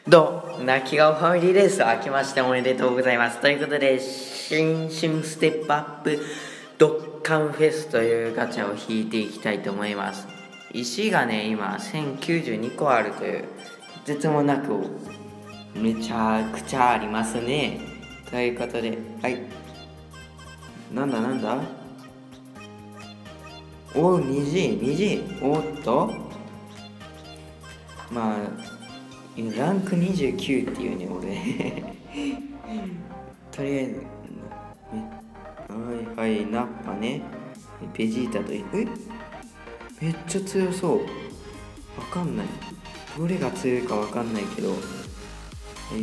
どう泣き顔ファミリーレース明けましておめでとうございます。ということで、新春ステップアップドッカンフェスというガチャを引いていきたいと思います。石がね、今1092個あるという、とてつもなくめちゃくちゃありますね。ということで、はい。なんだおう、虹おっとまあランク29っていうね、俺とりあえずはい、ナッパね、ベジータとめっちゃ強そう。わかんない、どれが強いかわかんないけど、はい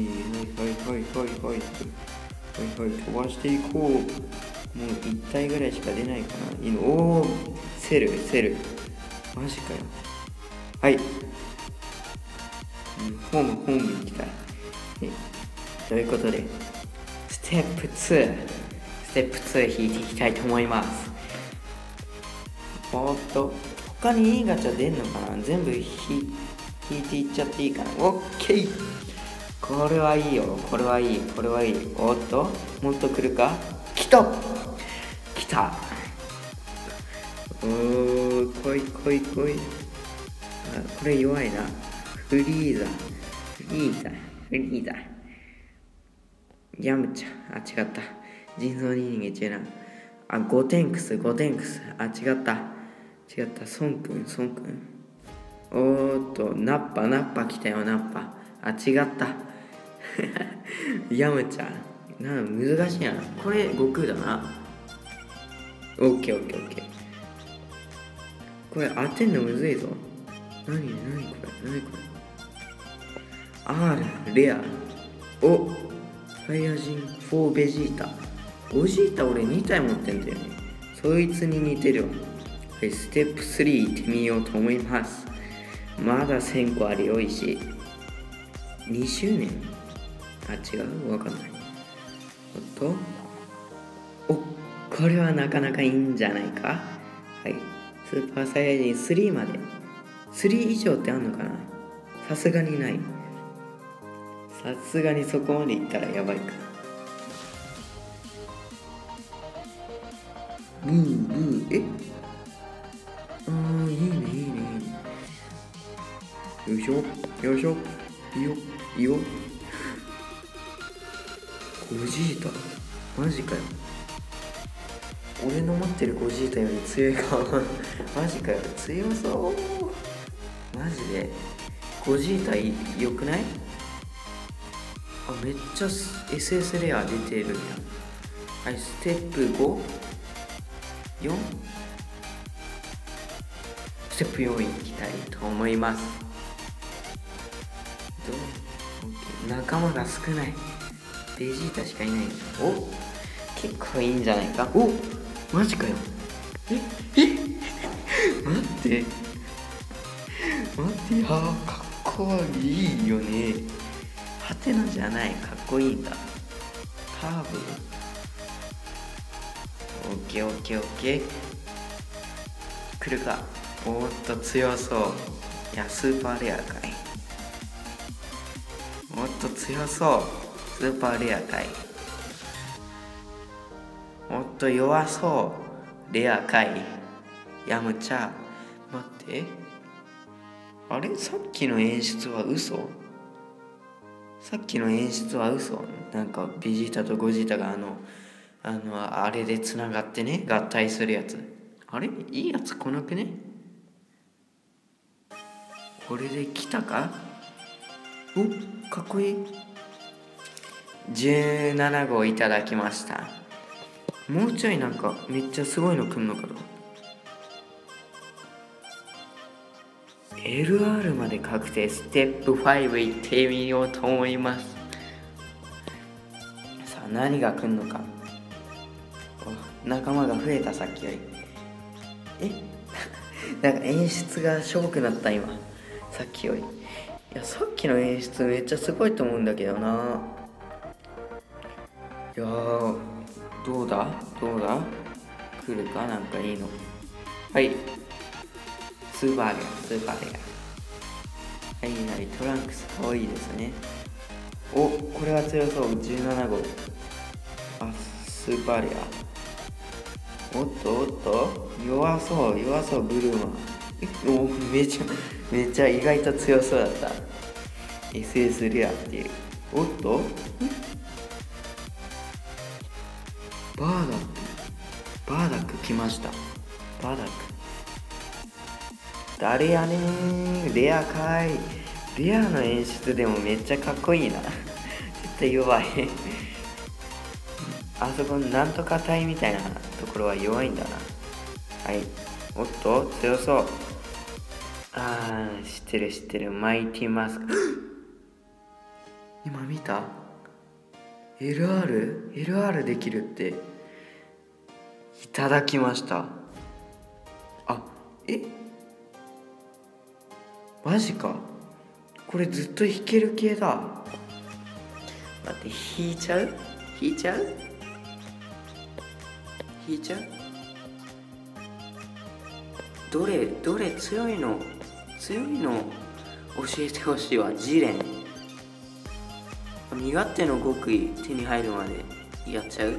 飛ばしていこう。もう1体ぐらいしか出ないかな。いいの。おお、セルマジかよ。はい、ホーム行きたい。ということでステップ2引いていきたいと思います。他にいいガチャ出んのかな。全部引いていっちゃっていいかな。オッケー、これはいいよ。これはいい。おっと、もっと来るか。来た。おー、来い。これ弱いな。フリーザヤムチャ、違った。人造人間違うな。ゴテンクス、違った。ソンくん。おーっと、ナッパ来たよ。違ったヤムチャ、難しいな。これ悟空だな。オッケー。これ当てんのむずいぞ。何これ。R レア。お、ファイヤ人4ベジータ。ゴジータ俺2体持ってんだよね。そいつに似てるわ。はい、ステップ3行ってみようと思います。まだ1000個あるよ、石。2周年、違う、わかんない。これはなかなかいいんじゃないか。はい、スーパーサイヤ人3まで。3以上ってあんのかな。さすがにない。さすがにそこまでいったらやばいか。ブーいいね。よいしょいいよ。ゴジータマジかよ。俺の持ってるゴジータより強いかマジかよ、強そうマジで。ゴジータよくない？めっちゃ SS レア出てるやん。はい、ステップ 5？4？ ステップ4いきたいと思います。仲間が少ない。ベジータしかいない。結構いいんじゃないか。マジかよ。待ってかっこいいよね。ハテナじゃない、かっこいいんだ。カーブ。オッケー。来るか。おっと強そう。いや、スーパーレアかい。おっと強そう。スーパーレアかい。おっと弱そう。レアかい。ヤムチャ。待って、あれ、さっきの演出は嘘。なんかベジータとゴジータがあれでつながってね、合体するやつ。あれ、いいやつ来なくね。これで来たか。かっこいい。17号いただきました。もうちょいなんかめっちゃすごいの来んのかと。LR まで確定。ステップ5いってみようと思います。さあ、何が来んのか。仲間が増えた、さっきより。なんか演出がしょぼくなった今、さっきより。いや、さっきの演出めっちゃすごいと思うんだけどな。いやー、どうだ来るか。なんかいいの。はい、スーパーレア。はい、トランクスかわいいですね。 お、これは強そう。17号。あ、スーパーレア。おっとおっと、弱そう弱そう。ブルーマン。お、めちゃ意外と強そうだった。 SS レアっていう。おっとバーダック。バーダック来ました。バーダック誰やねん。レアかい。レアの演出でもめっちゃかっこいいな。絶対弱い。あそこのなんとか隊みたいなところは弱いんだな。はい。おっと強そう。あー、知ってる。マイティマスク。今見た？ LR できるって。いただきました。あ、マジか。これずっと弾ける系だ。待って、弾いちゃう。どれ強いの教えてほしいわ。ジレン。身勝手の極意手に入るまでやっちゃう。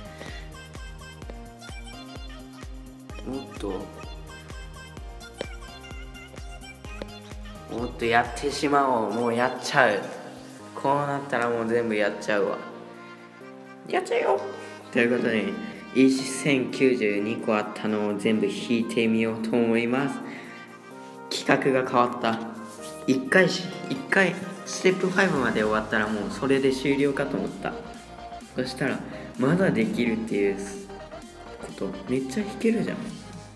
もっとやってしまおう。もうやっちゃう。こうなったらもう全部やっちゃうわ。やっちゃうよ。ということで1092個あったのを全部引いてみようと思います。企画が変わった。1回ステップ5まで終わったらもうそれで終了かと思った。そしたらまだできるっていうことめっちゃ弾けるじゃん。オッ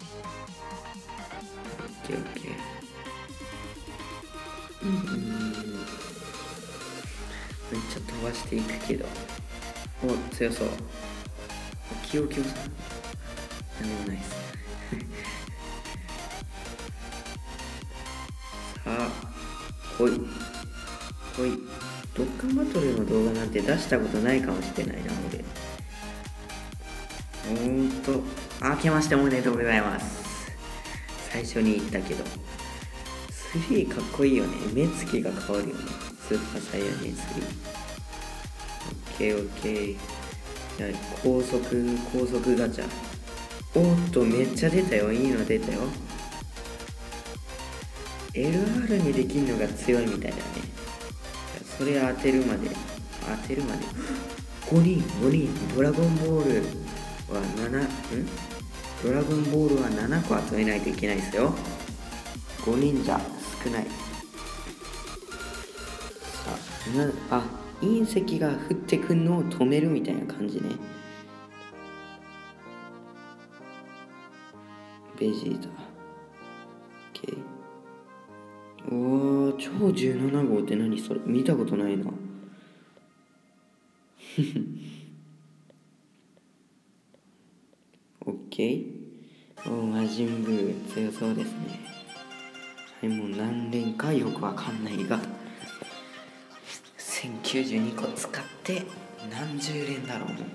ケー。めっちゃ飛ばしていくけど。お、強そう。キヨさん。何もないです。さあ、ほい。ドッカンバトルの動画なんて出したことないかもしれないな、俺。明けましておめでとうございます。最初に言ったけど。3かっこいいよね。目つきが変わるよね。スーパーサイヤ人3。オッケー。じゃあ高速ガチャ。おっと、めっちゃ出たよ。いいの出たよ。LR にできるのが強いみたいだね。それ当てるまで5人。ドラゴンボールは7個集めないといけないですよ。5人じゃ少ない。隕石が降ってくんのを止めるみたいな感じね。ベジータ。OK。おー、超17号って何それ。見たことないな。OK。魔人ブー強そうですね。はい、もう何連かよくわかんないが1092個使って何十連だろう。もう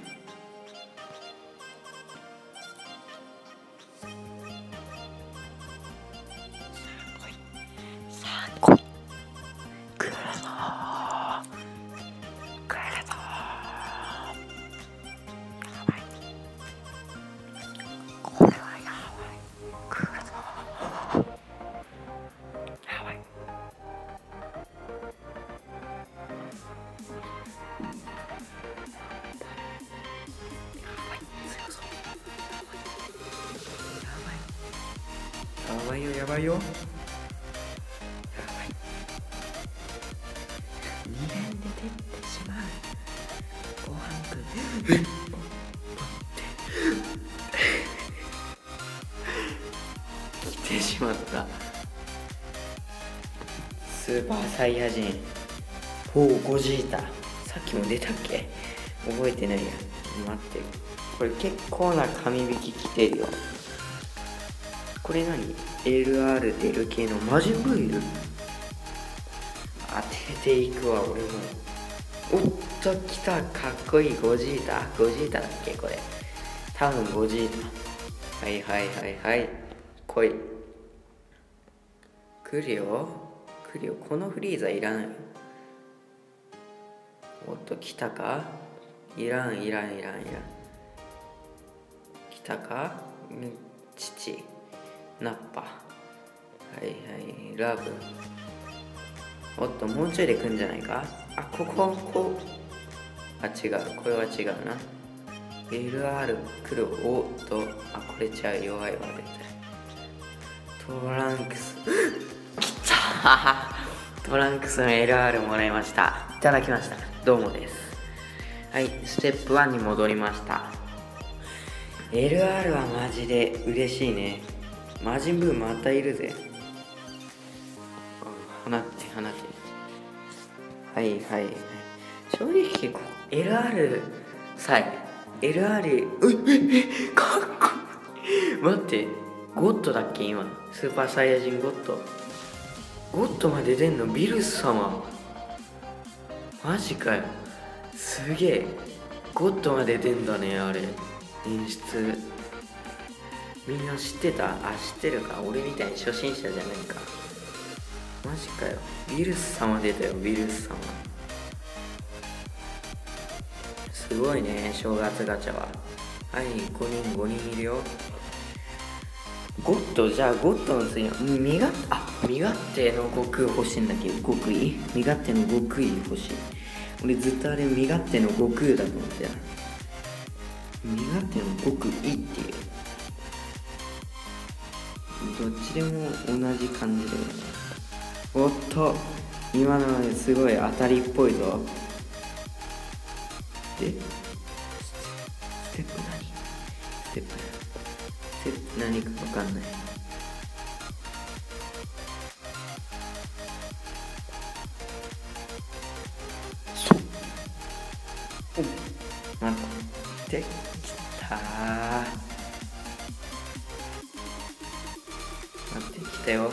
やばいよ。2連で出てしまう。ご飯くん来てしまった。スーパーサイヤ人ゴジータ。さっきも出たっけ。覚えてないや。待って、これ結構な紙引き来てるよ。これ何？ LR 出る系の魔人ブーいる？当てていくわ俺も。おっと来た。かっこいい。ゴジータだっけこれ。多分ゴジータ。はい来い。来るよ。このフリーザいらない。 おっと来たか。いらん。来たか。父ナッパ、ラブ。おっともうちょいで来んじゃないか。こ違う、これは違うな。LR 来る。おっとこれちゃう、弱いわ絶対。トランクス来たトランクスの LR もらいました。いただきました。どうもです。ステップ1に戻りました。 LR はマジで嬉しいね。魔人ブーまたいるぜ。放って正直結構 LR さえ LR かっこいい。待って、ゴッドだっけ今。スーパーサイヤ人ゴッドまで出んの。ビルス様マジかよ、すげえ。ゴッドまで出んだね。あれ演出みんな知ってた？知ってるか。俺みたいに初心者じゃないか。マジかよ、ビルス様出たよ。ビルス様すごいね。正月ガチャは5人いるよ。ゴッド、じゃあゴッドの次は身勝手の極意欲しいんだけど、極意身勝手の極意欲しい。俺ずっとあれ身勝手の悟空だと思ってた。身勝手の極意っていう、どっちでも同じ感じだよね。おっと今のすごい当たりっぽいぞ。でステップ何か分かんない。待ってきた。待ってきたよ。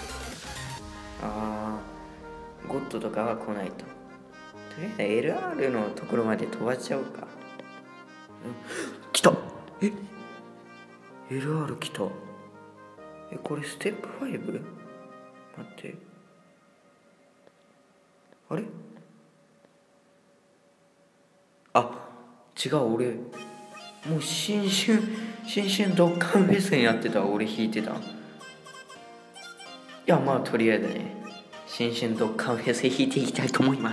ゴッドとかは来ないと。とりあえず LR のところまで飛ばしちゃおうか。来た。LR 来た。これステップ 5？ 待って、あれ違う、俺もう新春ドッカンフェスにやってた。俺弾いてた。まあとりあえずね、新春ドッカンフェス弾いていきたいと思います。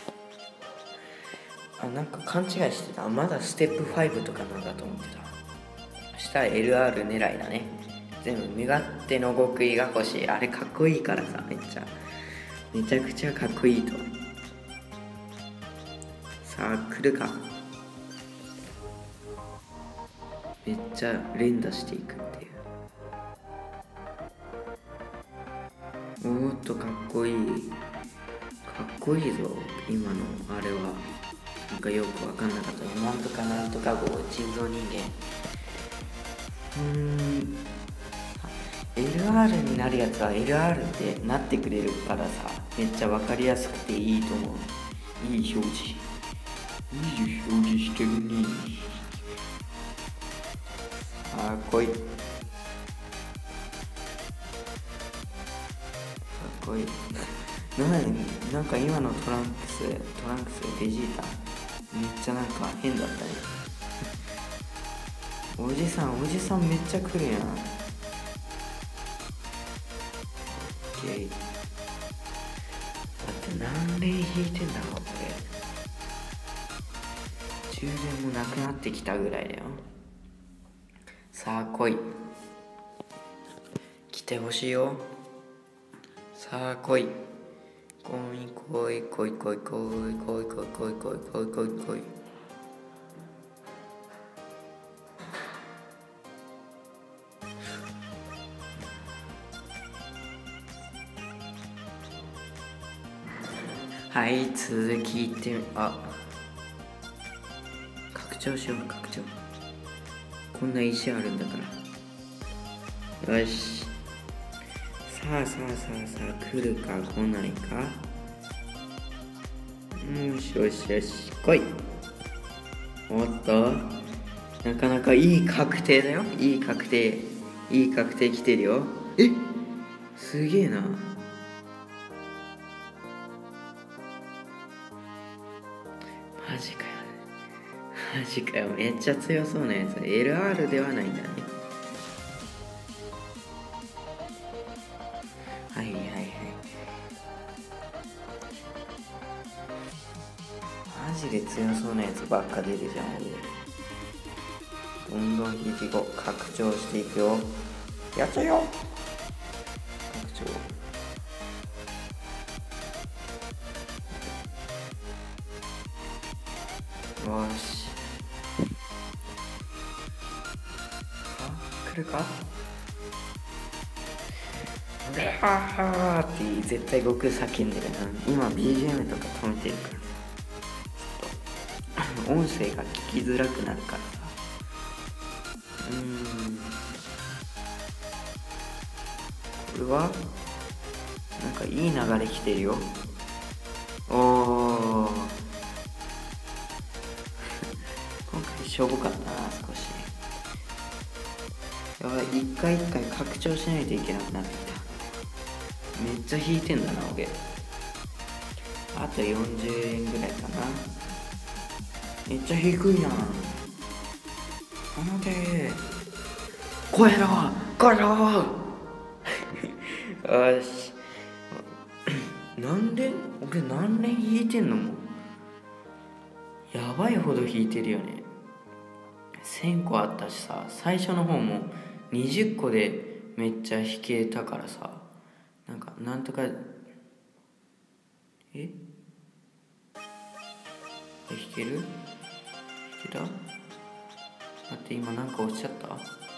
なんか勘違いしてた。まだステップ5とかなんだと思ってた。そしたら LR 狙いだね。全部身勝手の極意が欲しい。あれかっこいいからさ、めちゃくちゃかっこいいと。さあ来るか。めっちゃ連打していくっていう。おっとかっこいいぞ。今のあれはなんかよく分かんなかったね。なんとか人造人間。LR になるやつは LR ってなってくれるからさ、めっちゃ分かりやすくていいと思う。いい表示してるね。来い。かっこいい。なんか今のトランクスベジータめっちゃなんか変だったね。おじさんめっちゃ来るやん。オッケー。だって何連引いてんだろうこれ。充電もなくなってきたぐらいだよ。さあ来い。来てほしいよ。さあ来い。来い。続きいってみ。拡張しよう。こんな石あるんだから。よし。さあ来るか来ないか。よし来い。おっとなかなかいい確定だよ。いい確定来てるよ。すげえな。 マジかよマジかよ、めっちゃ強そうなやつ。 LR ではないんだね。はいはいはい。マジで強そうなやつばっか出るじゃん。どんどん引いていこう。拡張していくよ。やっちゃうよ。拡張。よし。来るか。うわーって絶対悟空叫んでるな。今 BGM とか止めてるからちょっと音声が聞きづらくなるからさ。これはなんかいい流れ来てるよ。おー今回しょぼかったな少し。やばい、一回一回拡張しないといけなくなってきた。めっちゃ引いてんだな俺。あと40円ぐらいかな。めっちゃ低いな。なんで超えろ超えろよし何連俺何連引いてんのもうやばいほど引いてるよね。1000個あったしさ、最初の方も20個でめっちゃ引けたからさ、なんとか引ける？引けた？待って今なんか押しちゃった？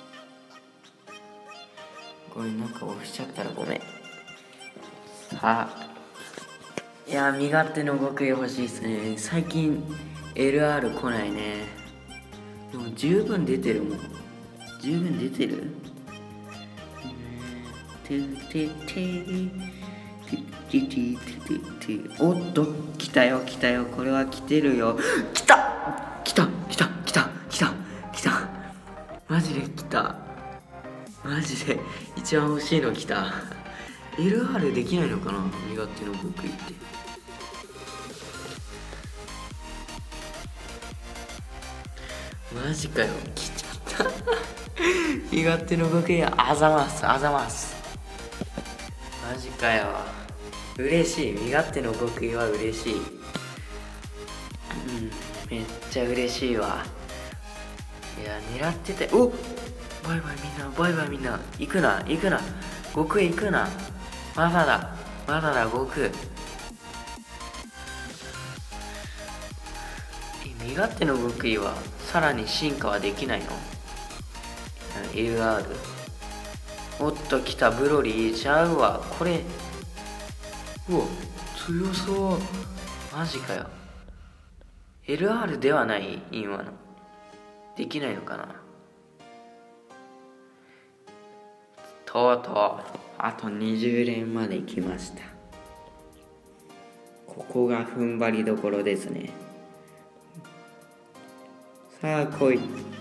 ごめん、なんか押しちゃったらごめん。いや身勝手の極意欲しいっすね。最近 LR 来ないね。でも十分出てるもん。十分出てる？おっと来たよ来たよ、これは来てるよ。来た来た来た来た来た来た、マジで来た。マジで一番欲しいの来た。 LR できないのかな、身勝手の極意って。マジかよ、来ちゃった身勝手の極意、あざますあざます。マジかよ、嬉しい。身勝手の極意は嬉しい。めっちゃ嬉しいわ。いや狙ってて、おっバイバイみんな、バイバイみんな、行くな行くな、悟空行くな。まだだまだだ悟空。身勝手の極意はさらに進化はできないの？ LR。 おっと来た、ブロリーちゃうわこれ。うわ強そう。マジかよ。 LR ではない？今のできないのかな。とうとうあと20連まで来ました。ここが踏ん張りどころですね。さあ来い。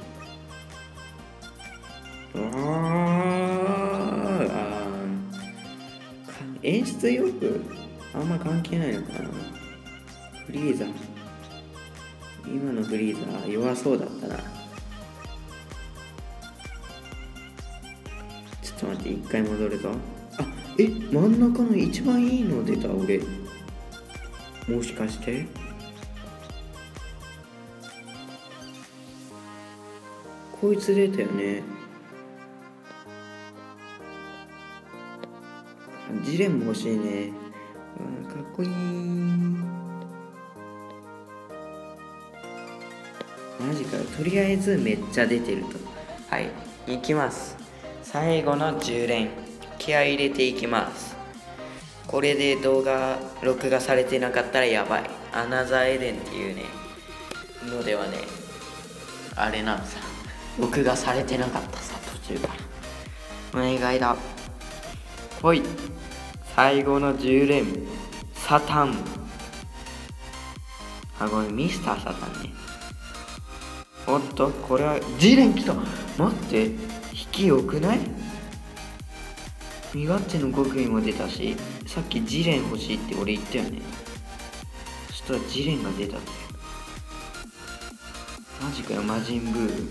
演出よくあんま関係ないのかな。フリーザ、今のフリーザ弱そうだったな。ちょっと待って、一回戻るぞ。真ん中の一番いいの出た俺。もしかしてこいつ出たよね。ジレンも欲しいね。かっこいい。マジかよ。とりあえずめっちゃ出てると。はい、いきます。最後の10連気合い入れていきます。これで動画録画されてなかったらやばい。アナザーエデンっていうねのではね、あれなんさ、録画されてなかったさ、途中からお願いだ。ほい、最後の10連サタン。ごめん、ミスターサタンね。おっとこれはジレン来た。待って、引き良くない？身勝手の極意も出たし、さっきジレン欲しいって俺言ったよね。そしたらジレンが出たぜ。 マジかよ、魔人ブー。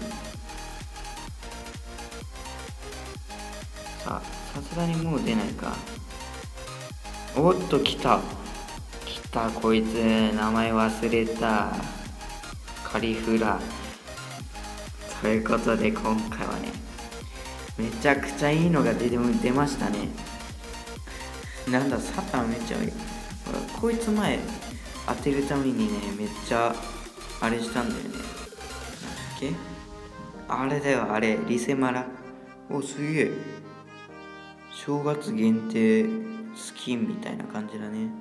さすがにもう出ないか。おっと、来たこいつ。名前忘れた。カリフラ。ということで今回はね、めちゃくちゃいいのが出ましたね。なんだ、サタンめっちゃいい。こいつ前当てるためにね、めっちゃあれしたんだよね。なんだっけ、あれだよ、あれ、リセマラ。お、すげえ。正月限定スキンみたいな感じだね。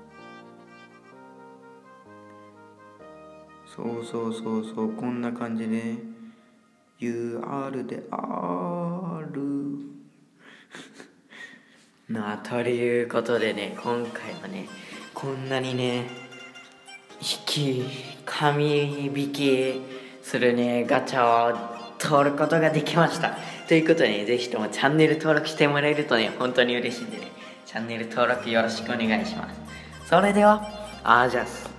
そうこんな感じで UR であるということでね、今回はね、こんなにね、紙引きするね、ガチャを通ることができました。ということでね、ぜひともチャンネル登録してもらえるとね、本当に嬉しいんでね、チャンネル登録よろしくお願いします。それでは、じゃあ。